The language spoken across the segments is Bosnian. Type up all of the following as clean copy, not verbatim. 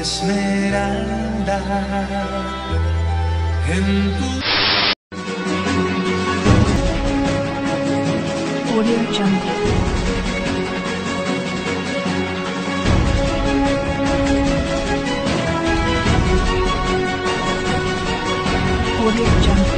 esmeralda en tu... Audio Jungle. Audio Jungle.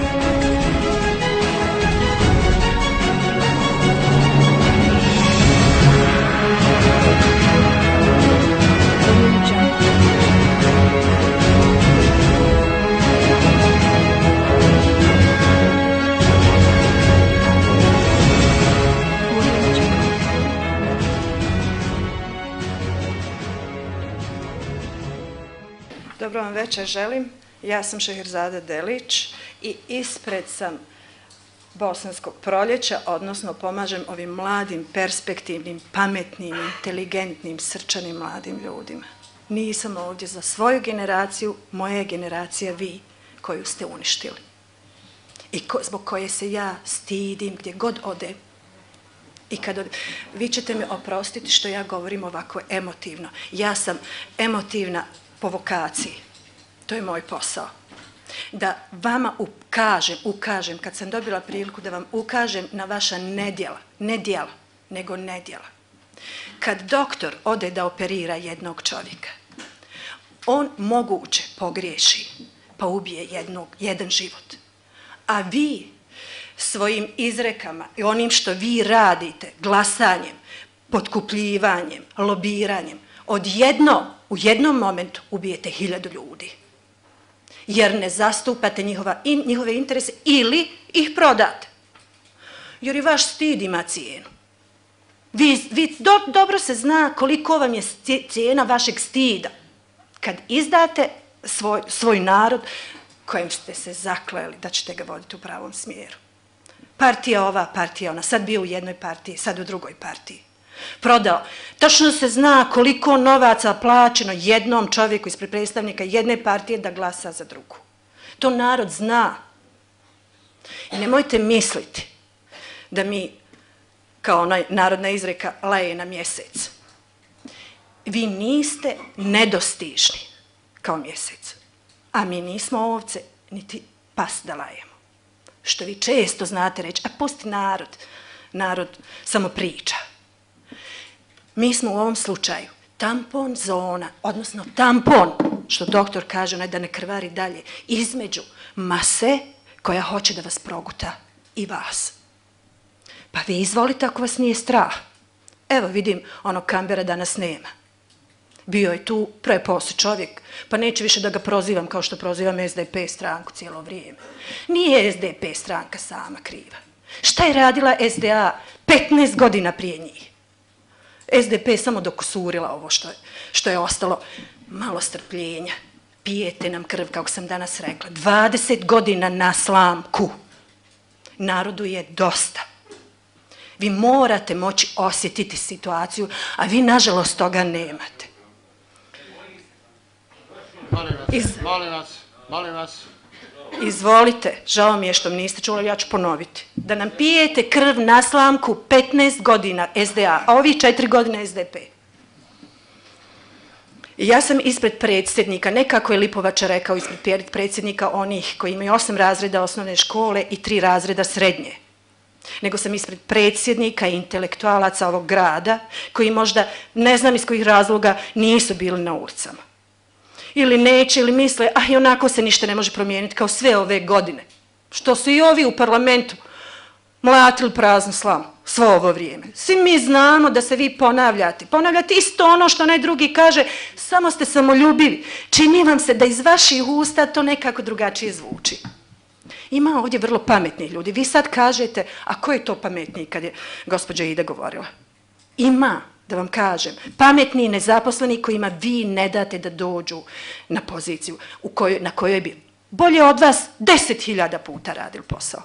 Dobro vam večer želim. Ja sam Šeherzada Delić i ispred sam Bosanskog proljeća, odnosno pomažem ovim mladim, perspektivnim, pametnim, inteligentnim, srčanim mladim ljudima. Nisam ovdje za svoju generaciju, moja je generacija vi koju ste uništili. I zbog koje se ja stidim gdje god odem. I kad vi ćete mi oprostiti što ja govorim ovako emotivno. Ja sam emotivna po vokaciji. To je moj posao. Da vama ukažem, kad sam dobila priliku da vam ukažem na vaša nedjela, ne djela, nego nedjela. Kad doktor ode da operira jednog čovjeka, on moguće pogriješi, pa ubije jedan život. A vi svojim izrekama i onim što vi radite, glasanjem, potkupljivanjem, lobiranjem, u jednom momentu ubijete 1000 ljudi. Jer ne zastupate njihove interese ili ih prodate. Jer i vaš stid ima cijenu. Dobro se zna koliko vam je cijena vašeg stida. Kad izdate svoj narod kojem ste se zakleli da ćete ga voditi u pravom smjeru. Partija ova, partija ona. Sad bio u jednoj partiji, sad u drugoj partiji. Prodao. Tačno se zna koliko novaca plaćeno jednom čovjeku ispred predstavnika jedne partije da glasa za drugu. To narod zna. I nemojte misliti da mi, kao ona narodna izreka, laje na mjesec. Vi niste nedostižni kao mjesec. A mi nismo ovce, niti pas da lajemo. Što vi često znate reći, a pusti narod. Narod samo priča. Mi smo u ovom slučaju tampon zona, odnosno tampon, što doktor kaže, onaj da ne krvari dalje, između mase koja hoće da vas proguta i vas. Pa vi izvolite ako vas nije strah. Evo vidim, onog Kambera danas nema. Bio je tu preposi čovjek, pa neću više da ga prozivam kao što prozivam SDP stranku cijelo vrijeme. Nije SDP stranka sama kriva. Šta je radila SDA 15 godina prije njih? SDP je samo dokusurila ovo što je ostalo. Malo strpljenja. Pijete nam krv, kako sam danas rekla. 20 godina na slamku. Narodu je dosta. Vi morate moći osjetiti situaciju, a vi nažalost toga nemate. Molim vas. Izvolite, žao mi je što mi niste čuli, ja ću ponoviti. Da nam pijete krv na slamku 15 godina SDA, a ovih 4 godine SDP. Ja sam ispred predsjednika, ne kako je Lipovača rekao, ispred predsjednika onih koji imaju 8 razreda osnovne škole i 3 razreda srednje. Nego sam ispred predsjednika i intelektualaca ovog grada, koji možda, ne znam iz kojih razloga, nisu bili na ulicama. Ili neće, ili misle, a i onako se ništa ne može promijeniti kao sve ove godine. Što su i ovi u parlamentu mlatili praznu slamu svo ovo vrijeme. Svi mi znamo da se vi ponavljate. Ponavljate isto ono što onaj drugi kaže, samo ste samoljubivi. Čini vam se da iz vaših usta to nekako drugačije zvuči. Ima ovdje vrlo pametnih ljudi. Vi sad kažete, a ko je to pametniji kad je gospođa Ida govorila? Ima. Da vam kažem, pametni i nezaposleni kojima vi ne date da dođu na poziciju na kojoj bi bolje od vas 10.000 puta radili posao.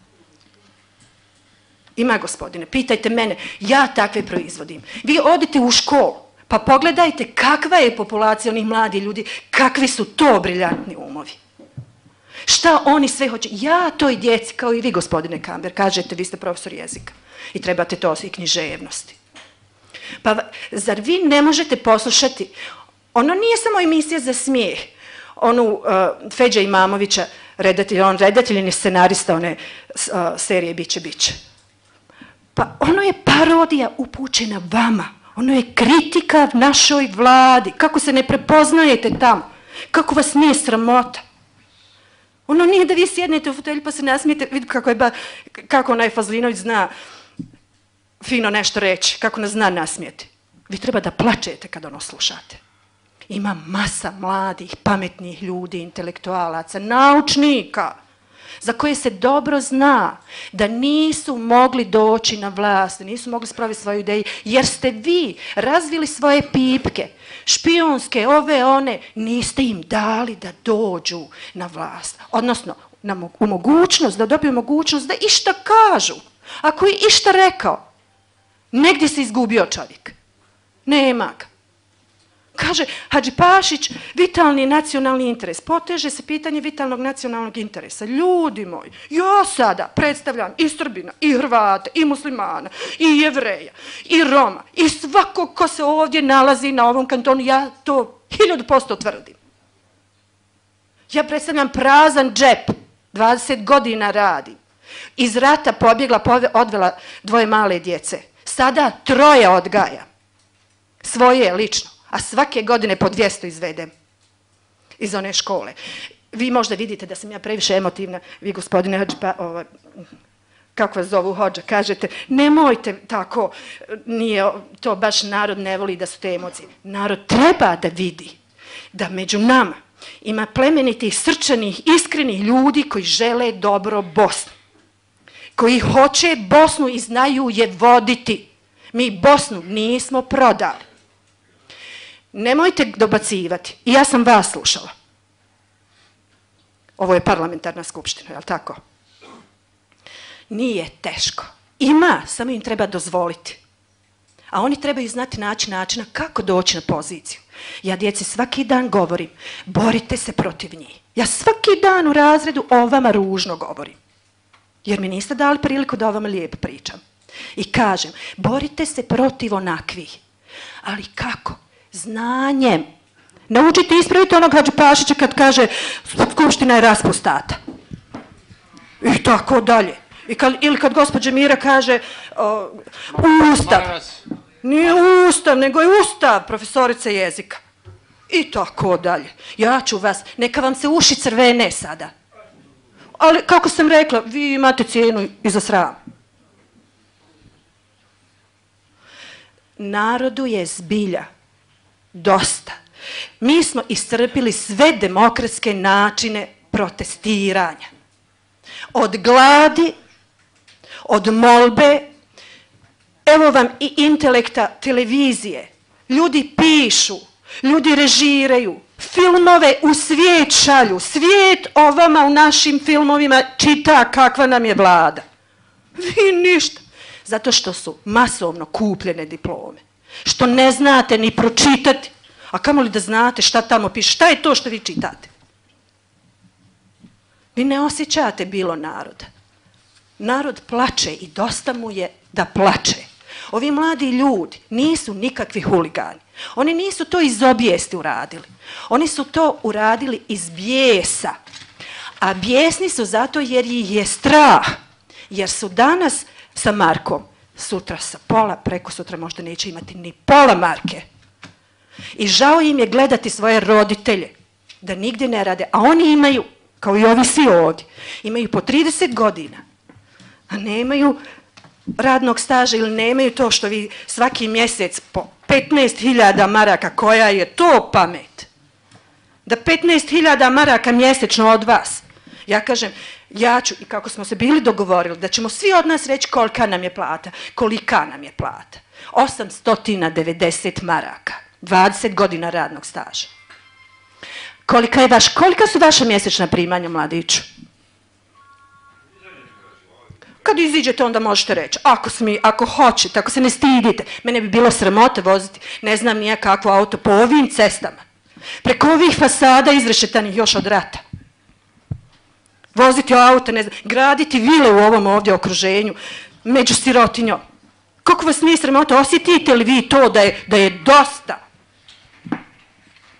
Ima, gospodine, pitajte mene, ja takve proizvodim. Vi odite u školu, pa pogledajte kakva je populacija onih mladih ljudi, kakvi su to briljantni umovi. Šta oni sve hoće? Ja toj djeci, kao i vi, gospodine Kamber, kažete, vi ste profesor jezika i trebate to i književnosti. Pa zar vi ne možete poslušati Ono nije samo emisija za smijeh. Onu Feđa Imamovića, redatelj je scenarista one serije Biće. Pa ono je parodija upućena vama. Ono je kritika našoj vladi. Kako se ne prepoznajete tamo? Kako vas nije sramota? Ono nije da vi sjednete u fotelju pa se nasmijete. Vidite kako onaj Fazlinović zna fino nešto reći. Kako nas zna nasmijeti. Vi treba da plačete kad ono slušate. Ima masa mladih, pametnih ljudi, intelektualaca, naučnika, za koje se dobro zna da nisu mogli doći na vlast, nisu mogli spraviti svoju ideju, jer ste vi razvili svoje pipke, špijunske, ove, one, niste im dali da dođu na vlast. Odnosno, u mogućnost, da dobiju mogućnost da išta kažu. Ako je išta rekao, negdje se izgubio čovjek. Nema ga. Kaže, Hadžipašić, vitalni nacionalni interes. Poteže se pitanje vitalnog nacionalnog interesa. Ljudi moji, ja sada predstavljam i Srbina, i Hrvata, i muslimana, i Jevreja, i Roma, i svakog ko se ovdje nalazi na ovom kantonu, ja to 1000% tvrdim. Ja predstavljam prazan džep, 20 godina radim. Iz rata pobjegla, odvela 2 male djece. Sada 3 odgaja. Svoje lično. A svake godine po 200 izvedem iz one škole. Vi možda vidite da sam ja previše emotivna. Vi, gospodine kako vas zovu Hodža, kažete nemojte tako, nije to baš narod ne voli da su te emocije. Narod treba da vidi da među nama ima plemenitih, srčanih, iskrenih ljudi koji žele dobro Bosnu. Koji hoće Bosnu i znaju je voditi. Mi Bosnu nismo prodali. Nemojte dobacivati. I ja sam vas slušala. Ovo je parlamentarna skupština, je li tako? Nije teško. Ima, samo im treba dozvoliti. A oni trebaju znati načina kako doći na poziciju. Ja djeci svaki dan govorim, borite se protiv njih. Ja svaki dan u razredu o vama ružno govorim. Jer mi niste dali priliku da o vama lijepo pričam. I kažem, borite se protiv onakvih. Ali kako? Znanjem. Naučite ispraviti onog Hadžipašića kad kaže skupština je raspustata. I tako dalje. Ili kad gospođa Mira kaže ustav. Nije ustav, nego je ustav profesorice jezika. I tako dalje. Ja ću vas, neka vam se uši crvene sada. Ali kako sam rekla, vi imate cijenu i za sram. Narodu je zbilja dosta. Mi smo iscrpili sve demokratske načine protestiranja. Od gladi, od molbe, evo vam i intelekta televizije. Ljudi pišu, ljudi režiraju, filmove u svijet šalju. Svijet o vama u našim filmovima čita kakva nam je vlada. Vi ništa. Zato što su masovno kupljene diplome. Što ne znate ni pročitati. A kamoli da znate šta tamo piše. Šta je to što vi čitate? Vi ne osjećate bilo naroda. Narod plače i dosta mu je da plače. Ovi mladi ljudi nisu nikakvi huligani. Oni nisu to iz obijesti uradili. Oni su to uradili iz bijesa. A bijesni su zato jer ih je strah. Jer su danas sa markom, sutra sa pola, preko sutra možda neće imati ni pola marke. I žao im je gledati svoje roditelje da nigdje ne rade. A oni imaju, kao i ovi svi ovdje, imaju po 30 godina. A nemaju radnog staža ili nemaju to što vi svaki mjesec po 15.000 maraka, koja je to pamet. Da 15.000 maraka mjesečno od vas. Ja kažem, ja ću, i kako smo se bili dogovorili, da ćemo svi od nas reći kolika nam je plata. Kolika nam je plata? 890 maraka. 20 godina radnog staža. Kolika su vaša mjesečna primanja, mladiću? Kad iziđete, onda možete reći. Ako hoćete, ako se ne stidite. Mene bi bilo sramota voziti, ne znam nije kakvo auto, po ovim cestama. Preko ovih fasada izrešetanih još od rata. Voziti auto, ne znam, graditi vile u ovom ovdje okruženju, među sirotinjom. Kako vas nije sramota, osjetite li vi to da je dosta?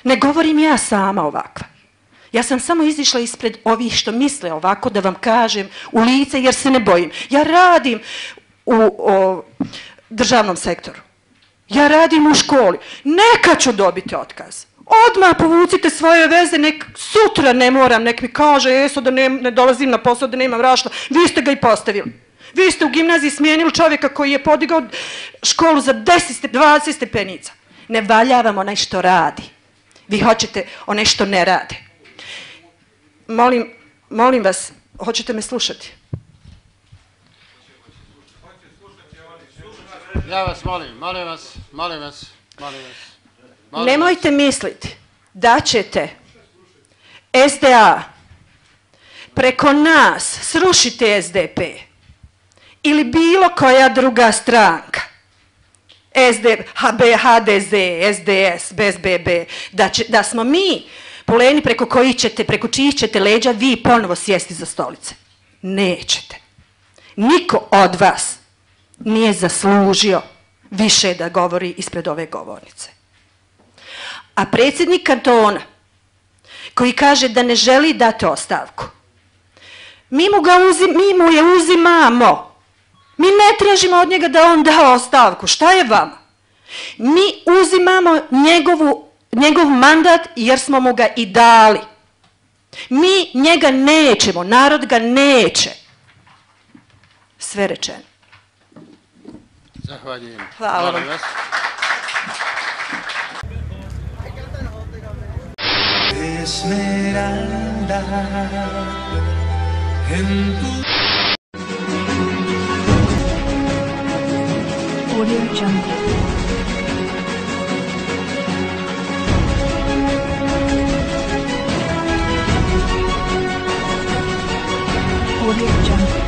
Ne govorim ja sama ovakva. Ja sam samo izišla ispred ovih što misle ovako da vam kažem u lice jer se ne bojim. Ja radim u državnom sektoru. Ja radim u školi. Neka ću dobiti otkaz. Odmah povucite svoje veze, nek sutra ne moram, nek mi kaže Eso da ne dolazim na posao, da nemam rašla. Vi ste ga i postavili. Vi ste u gimnaziji smijenili čovjeka koji je podigao školu za 20 stepenica. Ne valjavam onaj što radi. Vi hoćete onaj što ne rade. Molim vas, hoćete me slušati? Ja vas molim vas. Nemojte misliti da ćete SDA preko nas srušiti SDP ili bilo koja druga stranka, HDZ, SDS, BSBB, da smo mi puleni preko čijih ćete leđa vi ponovo sjesti za stolice. Nećete. Niko od vas nije zaslužio više da govori ispred ove govornice. A predsjednik kantona koji kaže da ne želi dati ostavku, mi mu je uzimamo. Mi ne tražimo od njega da on da ostavku. Šta je vama? Mi uzimamo njegov mandat jer smo mu ga i dali. Mi njega nećemo, narod ga neće. Sve rečeno. Zahvaljujem. Hvala vam. Esmeralda en tu Audio Jungle. Audio Jungle.